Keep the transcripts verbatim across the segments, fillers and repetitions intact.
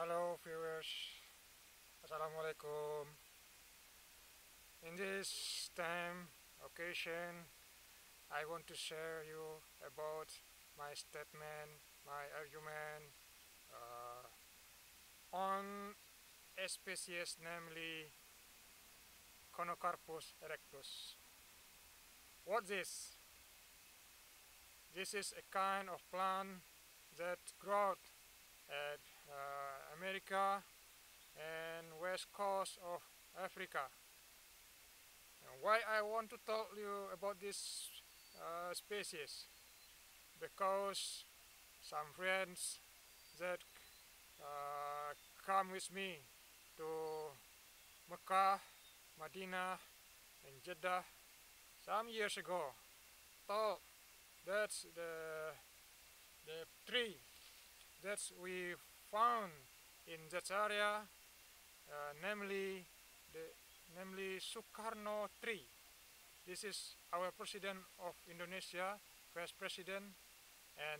Hello viewers, Assalamualaikum. In this time occasion, I want to share you about my statement, my argument uh, on a species, namely Conocarpus erectus. What this? This is a kind of plant that grows at uh, America and west coast of Africa. And why I want to tell you about this uh, species? Because some friends that uh, come with me to Mecca, Medina and Jeddah some years ago told that the, the tree that we found in that area, uh, namely the namely Sukarno Tree. This is our president of Indonesia, vice president, and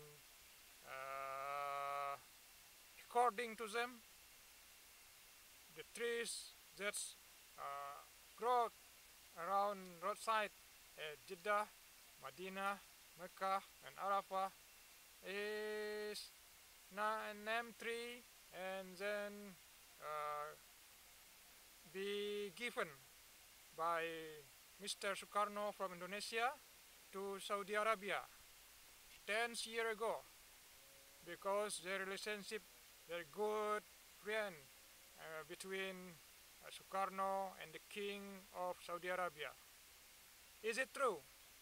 uh, according to them, the trees that uh, grow around roadside at Jeddah, Medina, Mecca, and Arafah is Neem tree, and then uh, be given by Mister Sukarno from Indonesia to Saudi Arabia ten years ago, because their relationship, their good friend uh, between uh, Sukarno and the king of Saudi Arabia. Is it true?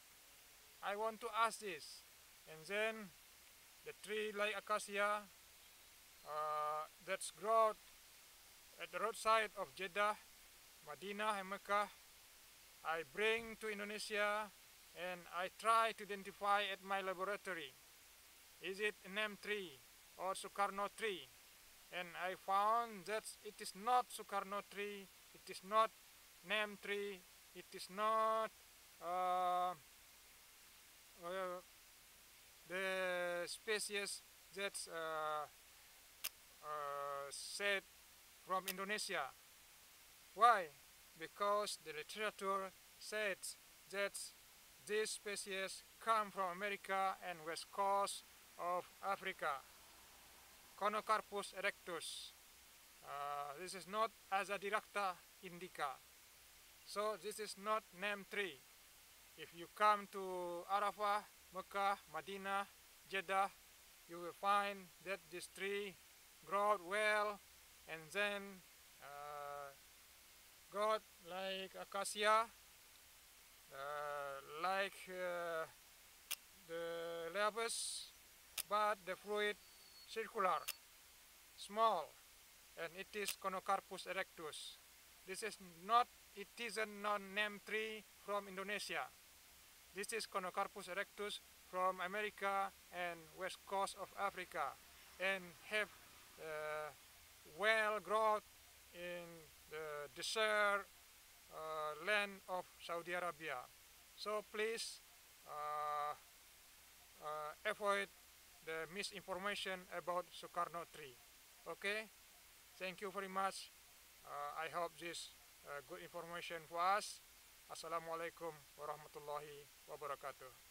I want to ask this. And then the tree like acacia uh, that's grown at the roadside of Jeddah, Medina and Mecca, I bring to Indonesia and I try to identify at my laboratory. Is it a Neem tree or Sukarno tree? And I found that it is not Sukarno tree, it is not Neem tree, it is not uh, uh, the species that's uh, uh, said from Indonesia. Why? Because the literature says that this species come from America and west coast of Africa. Conocarpus erectus. Uh, this is not Azadirachta indica. So this is not Neem tree. If you come to Arafah, Mecca, Medina, Jeddah, you will find that this tree grows well and then uh, grows like acacia, uh, like uh, the leaves, but the fruit circular, small, and it is Conocarpus erectus. This is not, it is a non-Neem tree from Indonesia. This is Conocarpus erectus from America and west coast of Africa, and have uh, well grown in the desert uh, land of Saudi Arabia. So please uh, uh, avoid the misinformation about Sukarno tree. Okay? Thank you very much. Uh, I hope this uh, good information for us. Assalamualaikum warahmatullahi wabarakatuh.